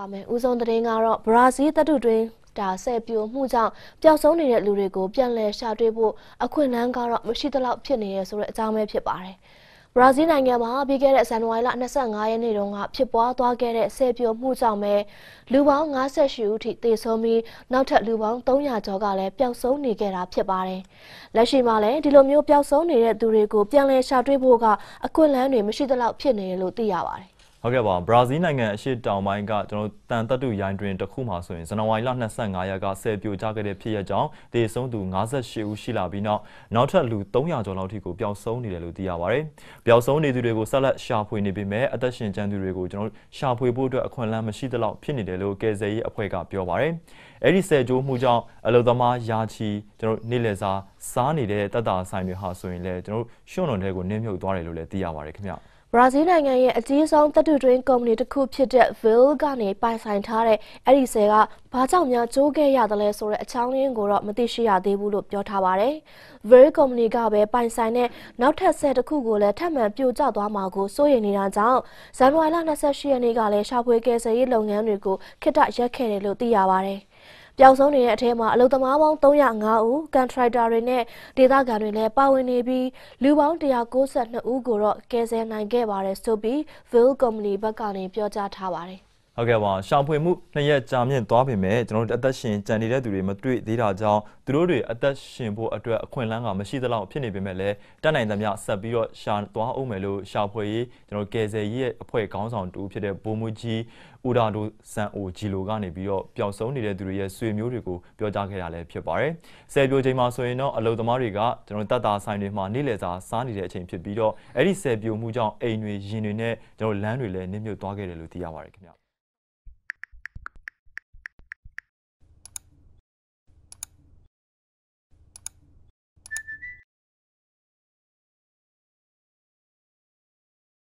ပါမယ်ဦးဆုံးသတင်းကတော့ဘရာဇီးတပ်တုတွင်ဒါဆယ်ပြိုမှုကြောင့်ပျောက်ဆုံးနေတဲ့လူတွေကိုပြန်လည်ရှာတွေ့ဖို့အခွင့်အလမ်းကတော့မရှိသလောက်ဖြစ်နေရဆိုတဲ့အကြောင်းပဲဖြစ်ပါတယ်ဘရာဇီးနိုင်ငံမှာပြီးခဲ့တဲ့ဇန်နဝါရီလ25ရက်နေ့တုန်းကဖြစ်ပွားသွားခဲ့တဲ့ဆယ်ပြိုမှုကြောင့်ပဲလူပေါင်း58ဦးထိသေဆုံးပြီးနောက်ထပ်လူပေါင်း300ကျော်ကလည်းပျောက်ဆုံးနေခဲ့တာဖြစ်ပါတယ်လက်ရှိမှာလည်းဒီလိုမျိုးပျောက်ဆုံးနေတဲ့သူတွေကိုပြန်လည်ရှာတွေ့ဖို့ကအခွင့်အလမ်းတွေမရှိသလောက်ဖြစ်နေတယ်လို့သိရပါတယ်ဟုတ်ကဲ့ပါဘရာဇီးနိုင်ငံအရှေ့တောင်ပိုင်းကကျွန်တော်တန်တပ်တူရိုင်းတွင်တစ်ခုမှာဆိုရင်ဇန်နဝါရီလ25ရက်ကဆယ်ပြိုကျခဲ့တဲ့ဖြစ်ရပ်ကြောင့်သေဆုံးသူ58ဦးရှိလာပြီးနောက်ထပ်လူ300ကျော်လောက်ထိကိုပျောက်ဆုံးနေတယ်လို့သိရပါတယ်။ပျောက်ဆုံးနေသူတွေကိုဆက်လက်ရှာဖွေနေပေမဲ့အသက်ရှင်ကျန်သူတွေကိုကျွန်တော်ရှာဖွေဖို့အတွက်အခွင့်အလမ်းမရှိသလောက်ဖြစ်နေတယ်လို့ကယ်ဆယ်ရေးအဖွဲ့ကပြောပါတယ်။အဲ့ဒီဆယ်ကျိုးမှုကြောင့်အလုံသမားယာချီကျွန်တော်နေ့လည်စာစားနေတဲ့တပ်တာဆိုင်တွေဟာဆိုရင်လည်းကျွန်တော်ရှွန့်လွန်တဲ့ကိုနင်းမြုပ်သွားတယ်လို့လည်းသိရပါတယ်ခင်ဗျ။ဘရာဇီးနိုင်ငံရဲ့အကြီးဆုံးတပ်တုတွင်းကုမ္ပဏီတစ်ခုဖြစ်တဲ့ Vale ကနေပိုင်ဆိုင်ထားတဲ့အဲ့ဒီဆယ်ကဘာကြောင့်များကျိုးခဲ့ရတယ်လဲဆိုတဲ့အချောင်းရင်းကိုတော့မသိရှိရသေးဘူးလို့ပြောထားပါတယ်။ Vale ကုမ္ပဏီကပဲပိုင်ဆိုင်တဲ့နောက်ထပ်ဆယ်တစ်ခုကိုလည်းထပ်မံပြိုကျသွားမှာကိုစိုးရိမ်နေတာကြောင့်ဇန်နဝါရီလ28ရက်နေ့ကလည်းရှာဖွေကယ်ဆယ်ရေးလုပ်ငန်းတွေကိုခေတ္တရပ်ခဲ့တယ်လို့သိရပါတယ်။ပျောက်ဆုံးနေတဲ့အထက်မှာအလုပ်သမားပေါင်း305ဦးကန်ထရိုက်တာတွေနဲ့ဒေသခံတွေလည်းပါဝင်နေပြီးလူပေါင်း192ဦးကိုတော့ကယ်ဆယ်နိုင်ခဲ့ပါတယ်ဆိုပြီး Vale ကုမ္ပဏီဘက်ကနေပြောကြားထားပါတယ်ဟုတ်ကဲ့ပါရှာဖွေမှု2ရက်ကြာမြင့်သွားပေမဲ့ကျွန်တော်တို့အသက်ရှင်ကြံနေတဲ့သူတွေမတွေ့သေးတာကြောင့်သူတို့တွေအသက်ရှင်ဖို့အတွက်အခွင့်အလမ်းကမရှိသလောက်ဖြစ်နေပေမဲ့လည်းတက်နိုင်သမျှဆက်ပြီးတော့ရှာသွားအောင်မယ်လို့ရှာဖွေရေးကျွန်တော်ကယ်ဆယ်ရေးရဲ့အဖွဲ့ခေါင်းဆောင်တူဖြစ်တဲ့ဘိုးမူကြီးဦးဒါဒိုဆန်အိုဂျီလိုကနေပြီးတော့ပျောက်ဆုံးနေတဲ့သူတွေရဲ့ဆွေမျိုးတွေကိုပြောကြားခဲ့တာလည်းဖြစ်ပါတယ်။ဆယ်ပြိုချိန်မှာဆိုရင်တော့အလုံသမားတွေကကျွန်တော်တပ်သားဆိုင်တွေမှာနေ့လည်စာစားနေတဲ့အချိန်ဖြစ်ပြီးတော့အဲ့ဒီဆယ်ပြိုမှုကြောင့်အိမ်တွေရင်တွေနဲ့ကျွန်တော်လမ်းတွေလည်းနစ်မြုပ်သွားခဲ့တယ်လို့သိရပါတယ်ခင်ဗျ။